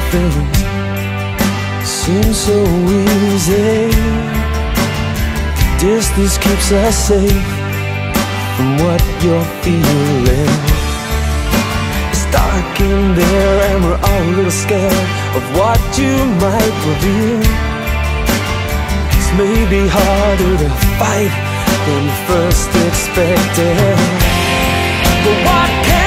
things seem so easy. Distance keeps us safe from what you're feeling. It's dark in there and we're all a little scared of what you might reveal. It's maybe harder to fight than first expected, but what can